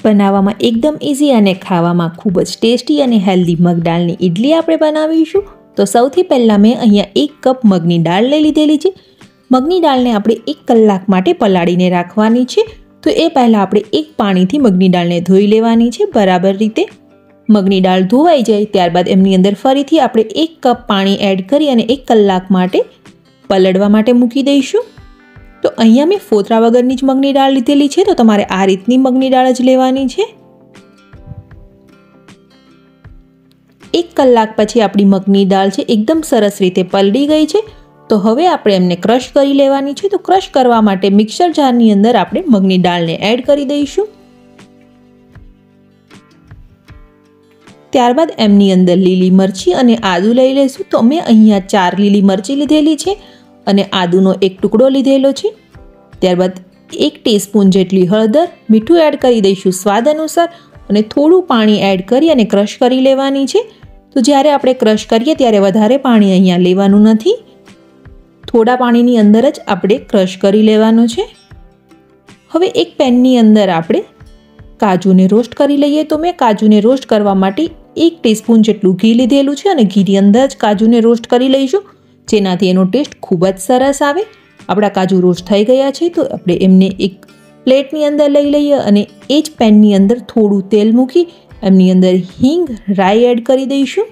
બનાવવામાં એકદમ ઇઝી અને ખાવામાં ખૂબ જ ટેસ્ટી અને હેલ્ધી મગ દાળની ઇડલી આપણે બનાવીશું। તો સૌથી પહેલાં મેં અહીંયા 1 કપ મગની દાળ લઈ લીધેલી છે। મગની દાળને આપણે 1 કલાક માટે પલાળીને રાખવાની છે। તો એ પહેલાં આપણે 1 પાણીથી મગની દાળને ધોઈ લેવાની છે બરાબર રીતે। મગની દાળ ધોવાઈ જાય ત્યારબાદ એમની અંદર ફરીથી આપણે 1 કપ પાણી એડ કરી અને 1 કલાક માટે પલળવા માટે મૂકી દઈશું। તો અહીંયા મેં ફોતરા વગરની જ મગની દાળ લીધેલી છે, તો તમારે આ રીતની મગની દાળ જ લેવાની છે। 1 કલાક પછી આપણી મગની દાળ છે એકદમ સરસ રીતે પલળી ગઈ છે। તો હવે આપણે એમને ક્રશ કરી લેવાની છે। તો ક્રશ કરવા માટે મિક્સર જારની અંદર આપણે મગની દાળને એડ કરી દઈશું। ત્યારબાદ એમની અંદર લીલી મરચી અને આદુ લઈ લઈશું। તો મેં અહીંયા 4 લીલી મરચી લીધેલી છે અને આદુનો 1 ટુકડો લીધેલો છે। ત્યારબાદ 1 ટીસ્પૂન જેટલી હળદર, મીઠું એડ કરી દઈશું સ્વાદ અનુસાર અને થોડું પાણી એડ કરી અને ક્રશ કરી લેવાની છે। તો જ્યારે આપણે ક્રશ કરીએ ત્યારે વધારે પાણી અહીંયા લેવાનું નથી, થોડા પાણીની અંદર જ આપણે ક્રશ કરી લેવાનું છે। હવે એક પેનની અંદર આપણે કાજુને રોસ્ટ કરી લઈએ। તો મેં કાજુને રોસ્ટ કરવા માટે 1 ટીસ્પૂન જેટલું ઘી લીધેલું છે અને ઘીની અંદર જ કાજુને રોસ્ટ કરી લઈશું, જેનાથી એનો ટેસ્ટ ખૂબ જ સરસ આવે। આપણા કાજુ રોસ્ટ થઈ ગયા છે તો આપણે એમને એક પ્લેટની અંદર લઈ લઈએ અને એ જ પેનની અંદર થોડું તેલ મૂકી એમની અંદર હિંગ, રાઈ એડ કરી દઈશું।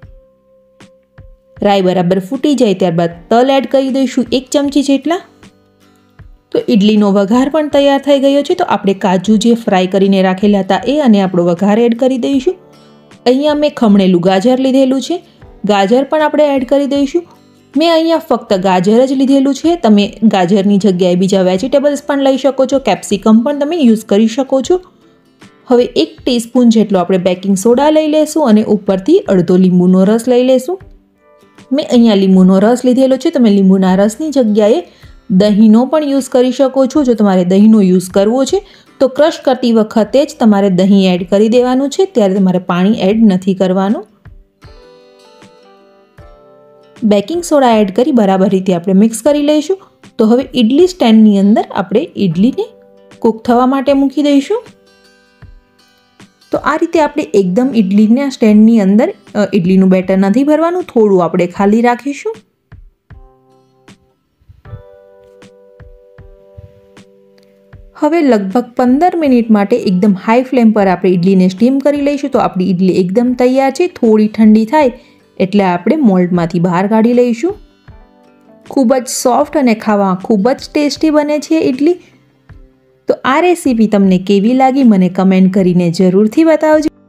રાઈ બરાબર ફૂટી જાય ત્યારબાદ તલ એડ કરી દઈશું 1 ચમચી જેટલા। તો ઇડલીનો વઘાર પણ તૈયાર થઈ ગયો છે। તો આપણે કાજુ જે ફ્રાય કરીને રાખેલા હતા એ અને આપણો વઘાર એડ કરી દઈશું। અહીંયા મેં ખમણેલું ગાજર લીધેલું છે, ગાજર પણ આપણે એડ કરી દઈશું। મેં અહીંયા ફક્ત ગાજર જ લીધેલું છે, તમે ગાજરની જગ્યાએ બીજા વેજીટેબલ્સ પણ લઈ શકો છો, કેપ્સિકમ પણ તમે યુઝ કરી શકો છો। હવે 1 ટીસ્પૂન જેટલો આપણે બેકિંગ સોડા લઈ લેશું અને ઉપરથી અડધો લીંબુનો રસ લઈ લેશું। મેં અહીંયા લીંબુનો રસ લીધેલો છે, તમે લીંબુના રસની જગ્યાએ દહીંનો પણ યુઝ કરી શકો છો। જો તમારે દહીંનો યુઝ કરવો છે તો ક્રશ કરતી વખતે જ તમારે દહીં એડ કરી દેવાનું છે, ત્યારે તમારે પાણી એડ નથી કરવાનું। બેકિંગ સોડા એડ કરી બરાબર રીતે આપણે મિક્સ કરી લઈશું। તો હવે ઇડલી સ્ટેન્ડની અંદર આપણે ઇડલીને કૂક થવા માટે મૂકી દઈશું। તો આ રીતે આપણે એકદમ ઇડલીના સ્ટેન્ડની અંદર ઇડલીનું બેટર નથી ભરવાનું, થોડું આપણે ખાલી રાખીશું। હવે લગભગ 15 મિનિટ માટે એકદમ હાઈ ફ્લેમ પર આપણે ઇડલીને સ્ટીમ કરી લઈશું। તો આપણી ઇડલી એકદમ તૈયાર છે। થોડી ઠંડી થાય એટલે આપણે મોલ્ડમાંથી બહાર કાઢી લઈશું। ખૂબ જ સોફ્ટ અને ખાવામાં ખૂબ જ ટેસ્ટી બને છે ઇડલી। તો આ રેસીપી તમને કેવી લાગી મને કમેન્ટ કરીને જરૂરથી બતાવજો।